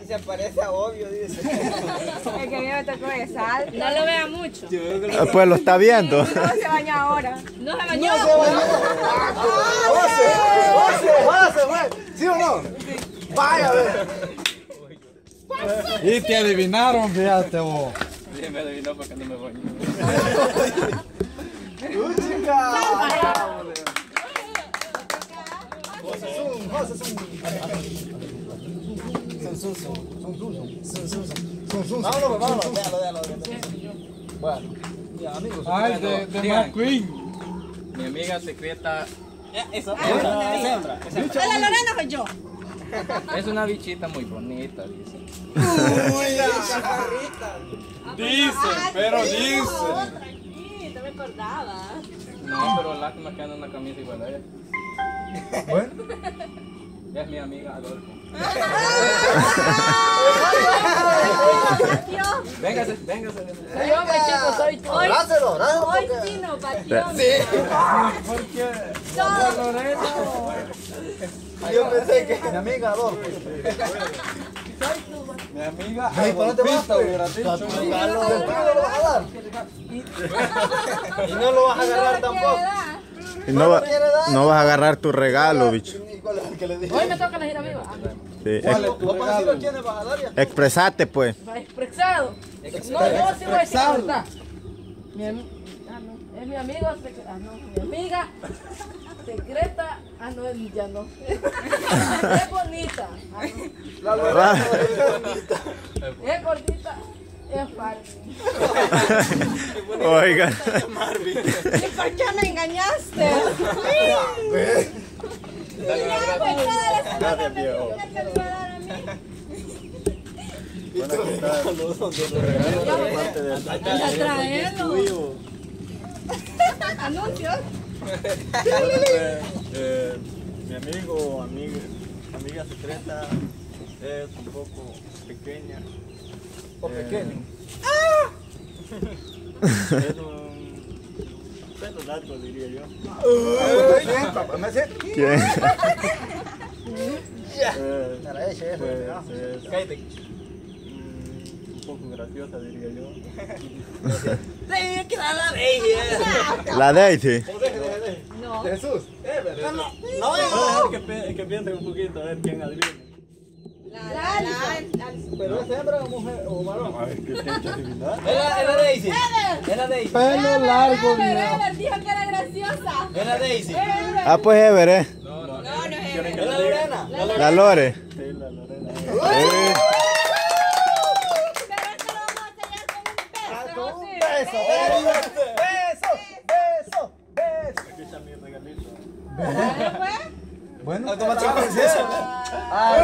se parece a obvio, dice. El que a mí me tocó es alto. No lo vea mucho. Pues lo está viendo. No se baña ahora. No se bañó. ¡José, güey! ¿Sí o no? Vaya, a ver. Y te adivinaron, fíjate vos. Sí, me adivinó porque no me bañó. ¡Chica! Vámonos, vámonos. Déjalo. Bueno, ya, amigos. Ay, de McQueen. Mi amiga secreta Eso, esa otra. ¿De la Lorena soy yo? es una bichita muy bonita, dice. Uy, chaparrita. Dicen, pero dicen. Aquí, no me acordaba. No, pero lástima que anda una camisa igual a ella. Bueno. Es mi amiga Adolfo. Véngase. Soy hombre, chicos, soy tú. Abrázalo. Hoy sí no batió. ¿Por qué? Todo. Yo pensé que mi amiga Adolfo. Mi amiga Ay, ¿por dónde vas, Adolfita pues? hubiera dicho. ¿El tuyo no lo vas a dar? Y no lo vas a agarrar tampoco. Y no vas a agarrar tu regalo, bicho. ¿Cuál es el que le dije? Hoy me toca elegir amigos. Sí, ¿Cuál es tu Vamos a decirle a regalo? quién le vas a dar ya. expresate, pues. Expresado. No, yo sí voy a decir la verdad. Es mi amigo mi amiga secreta. No, ya no. Es bonita. La Lorena es bonita. Es gordita. Es fácil. Oigan. ¿Y por qué me engañaste? Gracias, viejo. A traerlo. Anuncios. Mi amigo, amiga secreta es un poco pequeña. O pequeño. Es un pelo largo, diría yo. ¿Quién, papá? ¿Me hace? ¿Quién? Para ese, Pues es cállate. un poco graciosa, diría yo. Sí, que la Daisy. La Daisy. No. Jesús. No, voy a dejar que piensen un poquito a ver quién adivina. Pero es hembra o mujer o varón. A ver, ¿qué tienes que adivinar? Es la Daisy. Es la Daisy. Pelo largo, viejo. Ever dijo que era graciosa. Es la Daisy. Ah, pues Ever, ¿eh? ¿Quieren que Es la lo diga? Lorena. La Lore. Sí, la Lorena. Sí. Pero esto lo vamos a enseñar con un beso. Beso. Aquí está mi regalito. Bueno, Automáticamente eso. A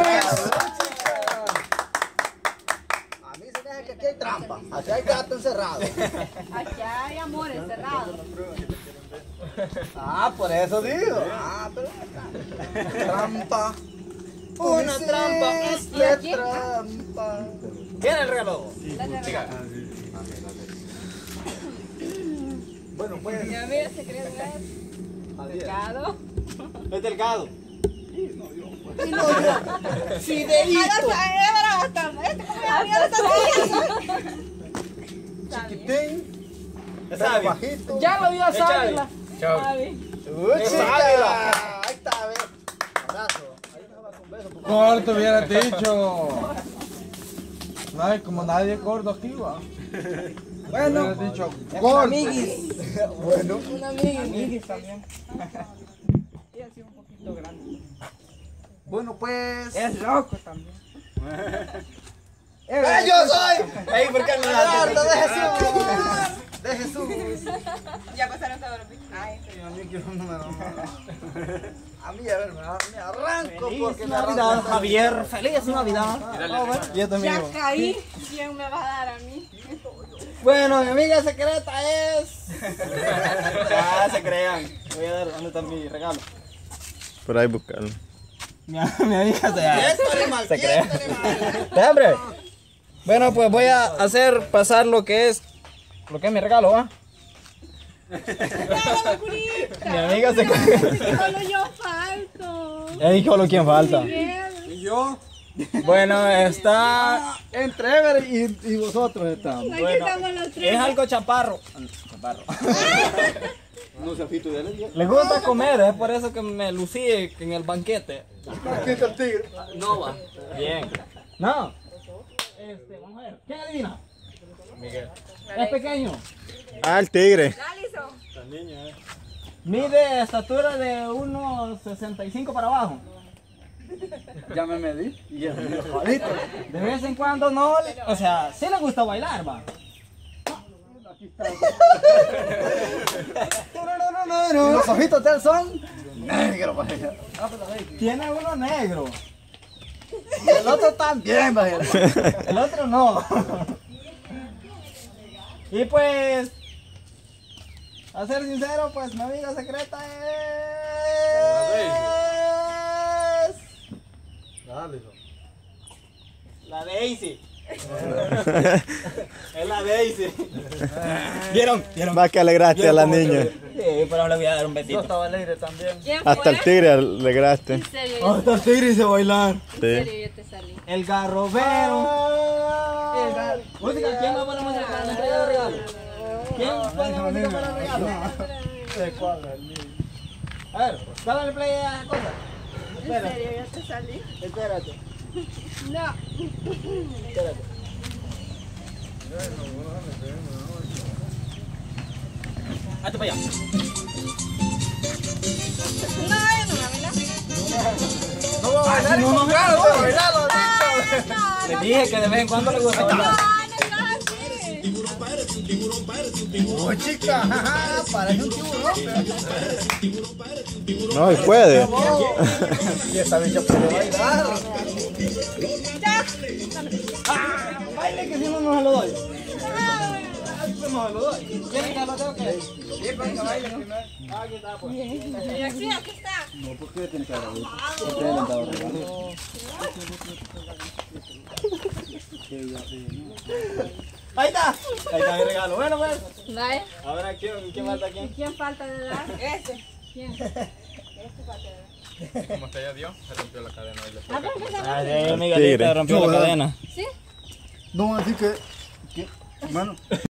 mí se me hace que aquí hay trampa. Aquí hay gato encerrado. Aquí hay amor encerrado. Ah, por eso digo. Ah, pero trampa. Una trampa. Es la trampa. ¿Quién es el regalo? Bueno, pues. Mi amiga secreta es Delgado. Es delgado. Fideíto. Chiquitín. Es bajito. Ya lo dio a Sábila. Es Ávila. Ahí está, a ver. Abrazo. Ahí me va con beso. corto hubiera dicho. No, como nadie es gordo aquí, va. Bueno, Hubiera dicho corto. amiguis. Bueno, Una amiga. También. Ella sí un poquito grande. bueno, pues. Es loco también. ¡Yo soy! ¡Ey, por qué no me de Jesús! ¡De Jesús! Ya pasaron todos los bichos. Ay, A mí quiero un número más. A mí, a ver, me arranco porque me Navidad, arranco. Javier. Feliz Navidad. Yo también. ya caí. ¿Quién me va a dar a mí? Bueno, mi amiga secreta es. Ya se crean. Voy a dar, ¿dónde está mi regalo? Por ahí buscarlo. Mi amiga se Esto animal, Se cree. animal. ¡Hombre! Bueno, pues voy a hacer pasar lo que es mi regalo, ¿va? Mi amiga se cree. Solo yo falto. Ey, solo quién falta. ¿Y yo? Bueno, está... Entre Ever y vosotros estamos. Aquí Bueno, estamos los tres. es algo chaparro. Chaparro. No se afito ya le dije. Le gusta comer, es por eso que me lucí en el banquete. Aquí está el tigre. No va. Bien. No. Vamos a ver. ¿Quién adivina? Miguel. Es pequeño. Ah, el tigre. Mide estatura de unos 65 para abajo. Ya me medí y ya me dio jalito. De vez en cuando no, o sea, sí le gusta bailar, va. Y los ojitos de él son negros. Tiene uno negro. Y el otro también, vaya. El otro no. Y pues, a ser sincero, pues mi amiga secreta es... La Daisy. Es la Daisy. ¿Vieron? Va que alegraste a la niña. Sí, pero le voy a dar un besito. Estaba alegre también. ¿Quién fue? Hasta el tigre alegraste. En serio, yo, Hasta el tigre hice bailar. en Sí. serio, yo te salí. El garrobero. Música, ¿quién va a poner música para la entrega de regalo? ¿Quién pone música para el regalo? A ver, dale play a la cosa. En serio, yo te salí. Espérate. No. Espérate. Hazte para allá. No, yo no me bailar. No va a bailar, no, bailalo, Les dije que de vez en cuando le gusta bailar. Oh, chica, jaja, parece un tiburón. No, y puede. Y esta bicha puede bailar. Baile que si no, no se lo doy. No se lo doy. ¿Quieren que lo tengo que? Sí, pues que baile primero. Aquí está, pues. Y aquí está. No, ¿por qué tiene que haber algo? Porque le han dado regalo. Ahí está. Ahí está mi regalo. Bueno, pues. Vaya. Ahora, ¿quién falta aquí? ¿Quién falta de dar? Ese. ¿Quién? Como usted ya dio, se rompió la cadena y le fue. Ah, pero que se va. Miguelita rompió la cadena. ¿Sí? No, así que, bueno.